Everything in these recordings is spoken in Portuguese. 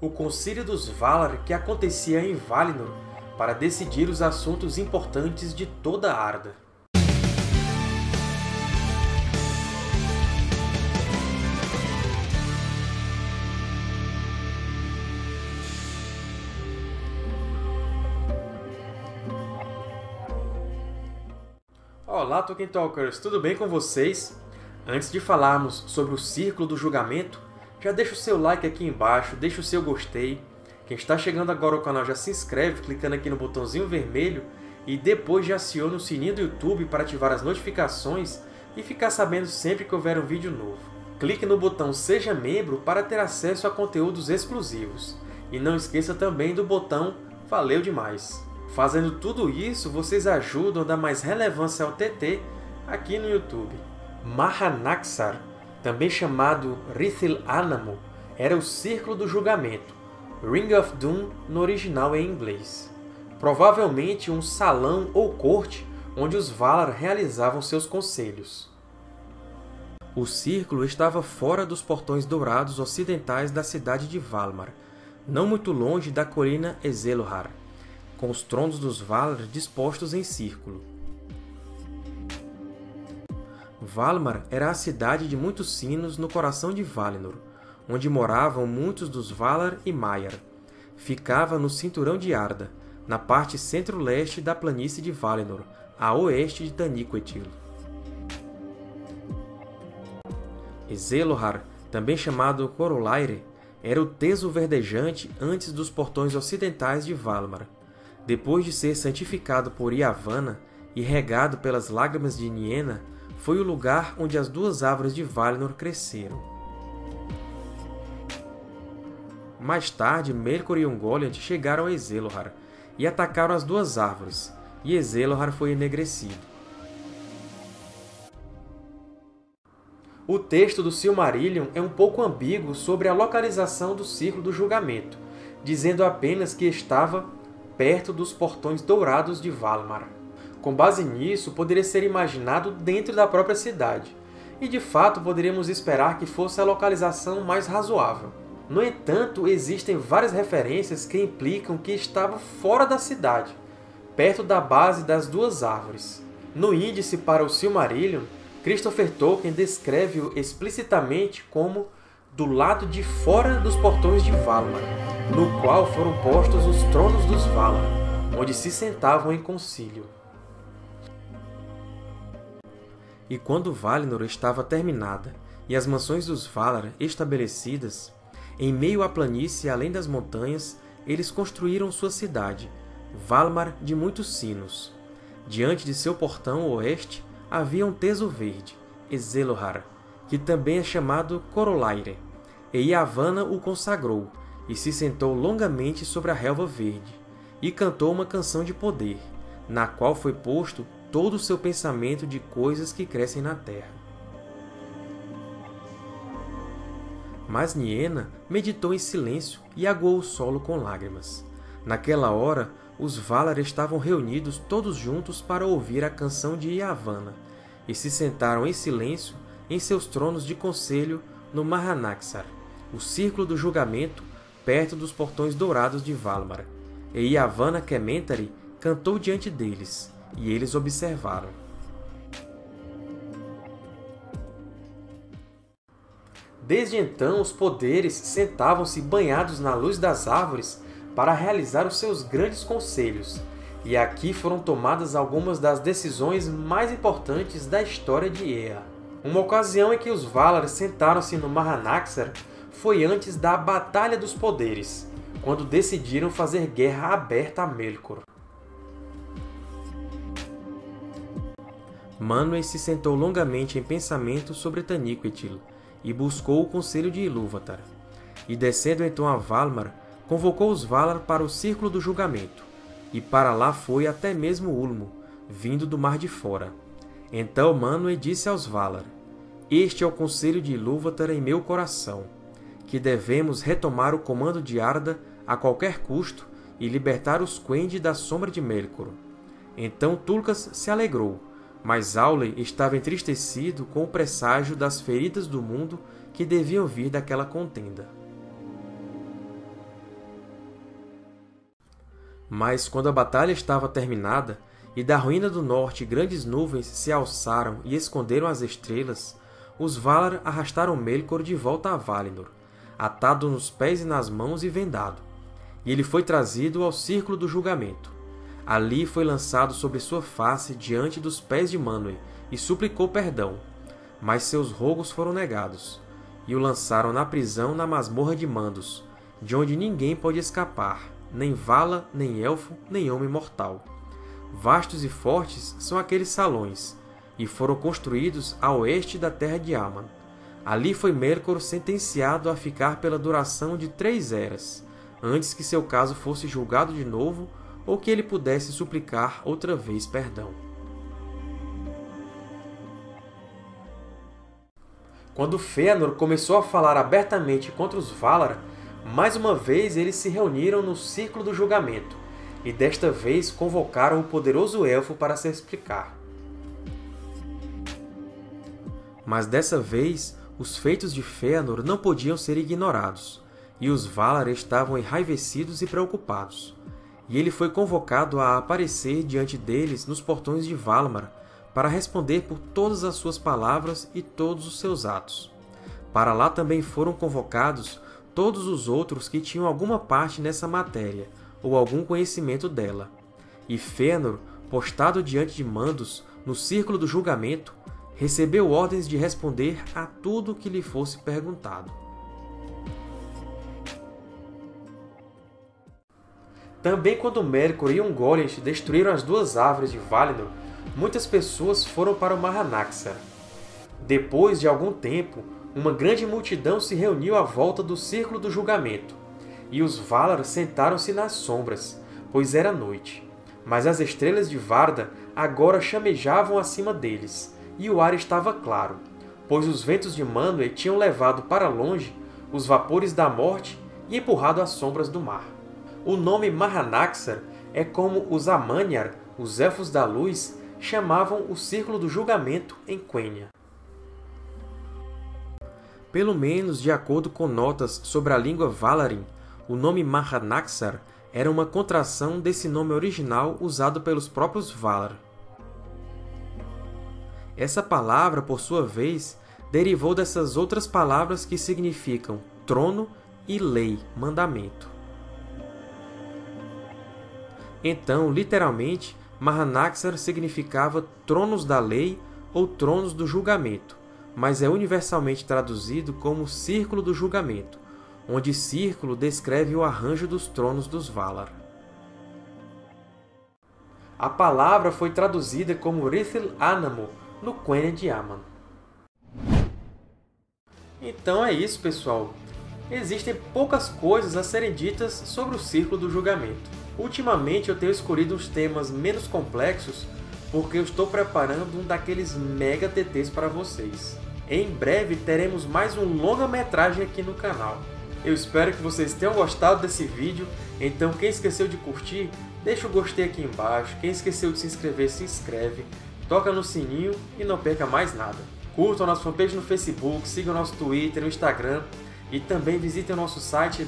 o Concílio dos Valar que acontecia em Valinor para decidir os assuntos importantes de toda Arda. Olá, Tolkien Talkers! Tudo bem com vocês? Antes de falarmos sobre o Círculo do Julgamento, já deixa o seu like aqui embaixo, deixa o seu gostei. Quem está chegando agora ao canal já se inscreve clicando aqui no botãozinho vermelho e depois já aciona o sininho do YouTube para ativar as notificações e ficar sabendo sempre que houver um vídeo novo. Clique no botão Seja Membro para ter acesso a conteúdos exclusivos. E não esqueça também do botão Valeu demais! Fazendo tudo isso, vocês ajudam a dar mais relevância ao TT aqui no YouTube. Mahanaxar, também chamado Rithil Anamo, era o Círculo do Julgamento, Ring of Doom no original em inglês. Provavelmente um salão ou corte onde os Valar realizavam seus conselhos. O círculo estava fora dos portões dourados ocidentais da cidade de Valimar, não muito longe da colina Ezelohar, com os tronos dos Valar dispostos em círculo. Valimar era a cidade de muitos sinos no coração de Valinor, onde moravam muitos dos Valar e Maiar. Ficava no cinturão de Arda, na parte centro-leste da planície de Valinor, a oeste de Taniquetil. Ezelohar, também chamado Corolaire, era o Teso verdejante antes dos portões ocidentais de Valimar. Depois de ser santificado por Yavanna e regado pelas lágrimas de Niena, foi o lugar onde as duas árvores de Valinor cresceram. Mais tarde, Melkor e Ungoliant chegaram a Ezelohar e atacaram as duas árvores, e Ezelohar foi enegrecido. O texto do Silmarillion é um pouco ambíguo sobre a localização do Círculo do Julgamento, dizendo apenas que estava perto dos Portões Dourados de Valimar. Com base nisso, poderia ser imaginado dentro da própria cidade, e de fato poderíamos esperar que fosse a localização mais razoável. No entanto, existem várias referências que implicam que estava fora da cidade, perto da base das duas árvores. No índice para o Silmarillion, Christopher Tolkien descreve-o explicitamente como do lado de fora dos Portões de Valimar, no qual foram postos os tronos dos Valar, onde se sentavam em concílio. E quando Valinor estava terminada e as mansões dos Valar estabelecidas, em meio à planície além das montanhas, eles construíram sua cidade, Valimar de muitos sinos. Diante de seu portão oeste havia um teso verde, Ezelohar, que também é chamado Corolaire, e Yavanna o consagrou, e se sentou longamente sobre a relva verde, e cantou uma canção de poder, na qual foi posto todo o seu pensamento de coisas que crescem na terra. Mas Niena meditou em silêncio e aguou o solo com lágrimas. Naquela hora, os Valar estavam reunidos todos juntos para ouvir a canção de Yavanna, e se sentaram em silêncio em seus tronos de conselho no Mahanaxar, o Círculo do Julgamento, perto dos Portões Dourados de Valimar. E Yavanna Kementari cantou diante deles, e eles observaram. Desde então, os poderes sentavam-se banhados na luz das árvores para realizar os seus grandes conselhos, e aqui foram tomadas algumas das decisões mais importantes da história de Ea. Uma ocasião em que os Valar sentaram-se no Mahanaxar foi antes da Batalha dos Poderes, quando decidiram fazer guerra aberta a Melkor. Manwë se sentou longamente em pensamento sobre Taniquetil e buscou o conselho de Ilúvatar. E descendo então a Valimar, convocou os Valar para o Círculo do Julgamento, e para lá foi até mesmo Ulmo, vindo do Mar de Fora. Então Manwë disse aos Valar: Este é o conselho de Ilúvatar em meu coração, que devemos retomar o comando de Arda a qualquer custo e libertar os Quendi da sombra de Melkor. Então Tulkas se alegrou, mas Aule estava entristecido com o presságio das feridas do mundo que deviam vir daquela contenda. Mas, quando a batalha estava terminada, e da ruína do norte grandes nuvens se alçaram e esconderam as estrelas, os Valar arrastaram Melkor de volta a Valinor, atado nos pés e nas mãos e vendado. E ele foi trazido ao Círculo do Julgamento. Ali foi lançado sobre sua face diante dos pés de Manwë e suplicou perdão, mas seus rogos foram negados, e o lançaram na prisão na masmorra de Mandos, de onde ninguém pode escapar, nem vala, nem elfo, nem homem mortal. Vastos e fortes são aqueles salões, e foram construídos a oeste da terra de Aman. Ali foi Melkor sentenciado a ficar pela duração de 3 eras, antes que seu caso fosse julgado de novo ou que ele pudesse suplicar outra vez perdão. Quando Fëanor começou a falar abertamente contra os Valar, mais uma vez eles se reuniram no Círculo do Julgamento, e desta vez convocaram o poderoso Elfo para se explicar. Mas dessa vez, os feitos de Fëanor não podiam ser ignorados, e os Valar estavam enraivecidos e preocupados. E ele foi convocado a aparecer diante deles nos portões de Valamar, para responder por todas as suas palavras e todos os seus atos. Para lá também foram convocados todos os outros que tinham alguma parte nessa matéria, ou algum conhecimento dela. E Fëanor, postado diante de Mandos, no Círculo do Julgamento, recebeu ordens de responder a tudo o que lhe fosse perguntado. Também quando Melkor e Ungoliant destruíram as 2 árvores de Valinor, muitas pessoas foram para o Marranaxar. Depois de algum tempo, uma grande multidão se reuniu à volta do Círculo do Julgamento, e os Valar sentaram-se nas sombras, pois era noite. Mas as estrelas de Varda agora chamejavam acima deles, e o ar estava claro, pois os ventos de Manwë tinham levado para longe os vapores da morte e empurrado as sombras do mar. O nome Marranaxar é como os Amanyar, os Elfos da Luz, chamavam o Círculo do Julgamento em Quenya. Pelo menos de acordo com notas sobre a língua Valarin, o nome Marranaxar era uma contração desse nome original usado pelos próprios Valar. Essa palavra, por sua vez, derivou dessas outras palavras que significam trono e lei, mandamento. Então, literalmente, Marranaxar significava tronos da lei ou tronos do julgamento, mas é universalmente traduzido como Círculo do Julgamento, onde círculo descreve o arranjo dos tronos dos Valar. A palavra foi traduzida como Rithil Anamo, no Quenya de Aman. Então é isso, pessoal. Existem poucas coisas a serem ditas sobre o Círculo do Julgamento. Ultimamente eu tenho escolhido uns temas menos complexos porque eu estou preparando um daqueles mega TTs para vocês. Em breve teremos mais um longa-metragem aqui no canal. Eu espero que vocês tenham gostado desse vídeo, então quem esqueceu de curtir, deixa o gostei aqui embaixo, quem esqueceu de se inscrever, se inscreve, toca no sininho e não perca mais nada. Curtam a nossa fanpage no Facebook, sigam o nosso Twitter e o Instagram, e também visitem o nosso site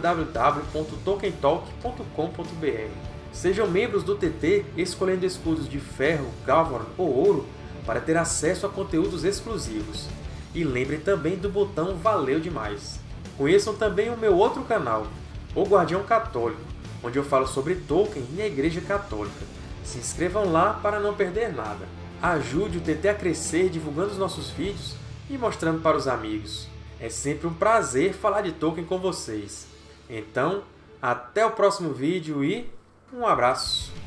www.tolkientalk.com.br. Sejam membros do TT escolhendo escudos de ferro, Gavorn ou ouro para ter acesso a conteúdos exclusivos. E lembrem também do botão Valeu Demais! Conheçam também o meu outro canal, O Guardião Católico, onde eu falo sobre Tolkien e a Igreja Católica. Se inscrevam lá para não perder nada. Ajude o TT a crescer divulgando os nossos vídeos e mostrando para os amigos. É sempre um prazer falar de Tolkien com vocês. Então, até o próximo vídeo e um abraço!